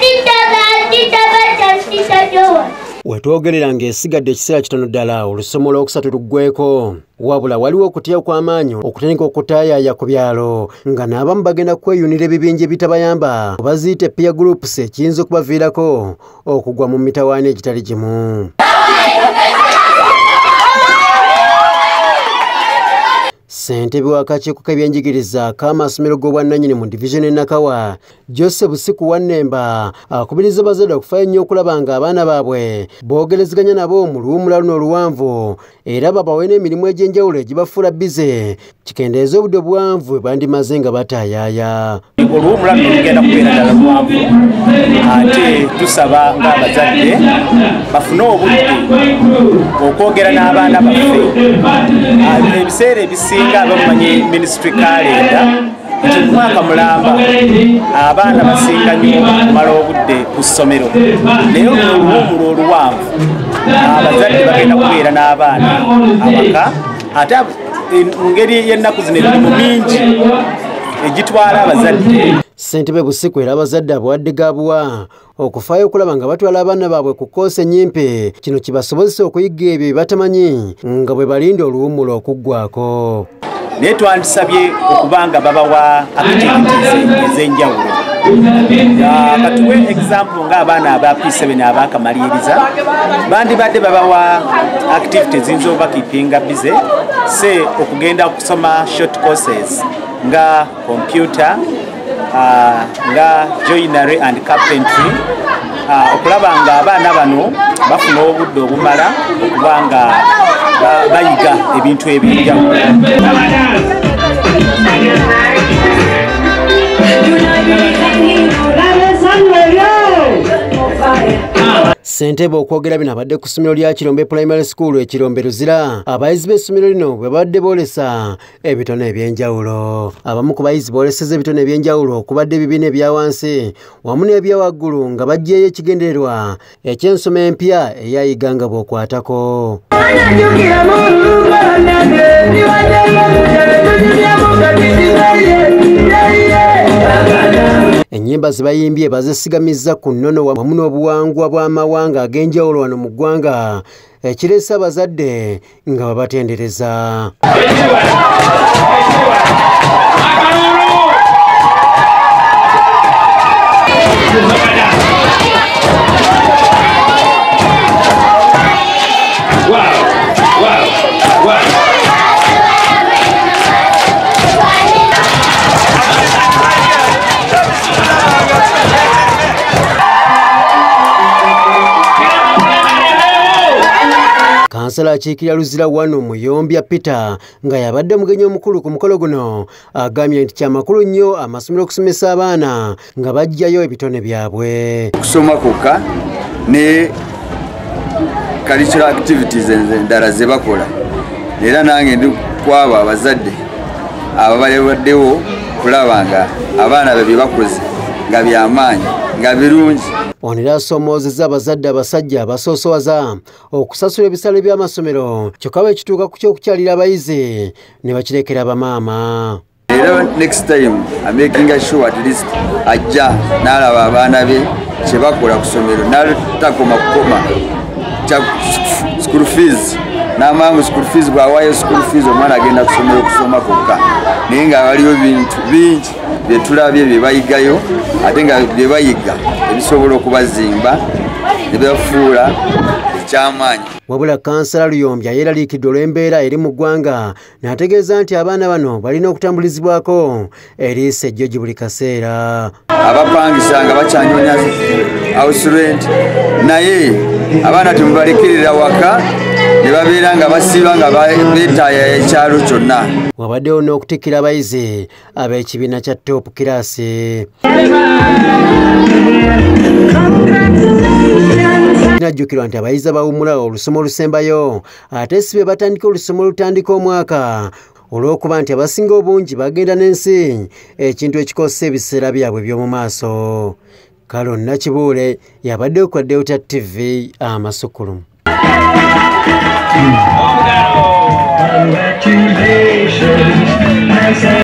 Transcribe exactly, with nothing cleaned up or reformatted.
Wetwogerera ng'esigadde ekiseera kitono ddala olusomo olwokusatu luggweeko. Wabula waliwo okutya kw'amaanyi okutandika okutaayaaya ku byalo nga n'abamu bagenda kweyunira ebibinja ebitabayamba baziyita peer groups ekiyinza okubaviirako okugwa mu mitawaana egitali gimu. Ssentebbe w'akakiiko k'ebyenjigiriza k'amasomero g'obwannannyini mu divizoni Nakawa, Joseph Busiku Wannemba akubiriza abazadde okufaayo ennyo okulaba ng'abaana baabwe boogerezeganya nabo mu luwummula luno oluwanvu era babawe n'emirimu egy'enjawulo egibafuula bize kikendeeza obudde obuwanvu bwe bandimaze nga bataayaaya. Oluwummula luno lugenda kubeera ddala luwanvu ate tusaba ng'abazadde bafune obudde okwogera n'abaana baffe ebiseera ebisinga abamanyi ministry kalenda nti mu mwaka mulamba abaana basinga nnyo okumala obudde ku ssomero naye oluwummula oluwanvu abazadde bagenda kubeera n'abaana abaka ate engeri y'ennaku zino emirimu mingi egitwala abazadde. Ssentebbe Busiku era abazadde abawadde gabuwa okufaayo okulaba nga batwala abaana baabwe ku koosi ennyimpi kino kibasobozesa okuyiga ebyo bye batamanyi nga bwe balinda oluwummula okuggwako. Naye twandisabye okuba nga babawa activities ez'enjawulo. Katuwe example ng'abaana aba P seven abakamaliriza bandibadde babawa activities eziyinza obakeepinga bize se okugenda okusoma short courses nga computer uh, nga joinery and carpentry uh, okulaba nga abaana bano bafuna obudde obumala okuba nga bayiga ebintu ebyenjawulo. Ssentebbe okwogera bino abadde ku ssomero lya Kirombe Primary School e Kirombe Luzira abayizi b'essomero lino bwe badde boolesa ebitone ebyenjawulo. Abamu ku bayizi booleseza ebitone ebyenjawulo okubadde ebibiina ebya wansi wamu n'ebya waggulu nga baggyeeyo ekigendererwa eky'ensoma empya eyayiga nga bw'okwatako. Ennyimba ze bayimbye bazisigamizza ku nnono wamu n'obuwangwa bw'amawanga ag'enjawulo wano mu ggwanga ekireese abazadde nga babatendereza. Kansala akiikirira Luzira wano Muyombya Peter nga yabadde mugenyi omukulu ku mukolo guno agambye nti kyamakulu nnyo amasomero okusomesa abaana nga bajjayo ebitone byabwe. Okusoma kwokka ne cultural activities endala ze bakola era nange ndi kwabo abazadde ababalebaddewo kulaba nga abaana be bye bakoze nga byamaanyi nga birungi. Ono era asomoozezza abazadde abasajja abasoosowaza okusasula ebisale by'amasomero kyokka bwe kituuka ku ky'okukyalira abayizi ne bakirekera bamaama. Era next time I'm making sure at least ajja n'alaba abaana be kye bakola ku ssomero n'atakoma kukoma kya school fees n'amangu school fees bw'awaayo school fees omwana agenda ku ssomero okusoma kwokka naye nga waliwo bintu bingi bye tulabye bye bayigayo ate nga bye bayiga ebisobola okubazimba ne bafuula ekyamaanyi. Wabula Kansala Luyombya yeeraliikidde olw'embeera eri mu ggwanga n'ategeeza nti abaana bano balina okutambulizibwako eriiso ejjogi buli kaseera. Abapangisa nga bakyanyonya house rent naye abaana temubalekerera waka ne babeera nga basiiba nga beetaaya ekyalo kyonna. Wabaddewo n'okutikkira abayizi ab'ekibiina kya top kiraasi. Kinajjukirwa nti abayizi abawummula olusomo olusembayo ate si be batandika olusomo olutandika omwaka olw'okuba nti abasinga obungi bagenda n'ensi ekintu ekikosa ebiseera byabwe by'omu maaso. Kalo Nakibuule yabaddewo ku Delta T V amasukulumu. Congratulations.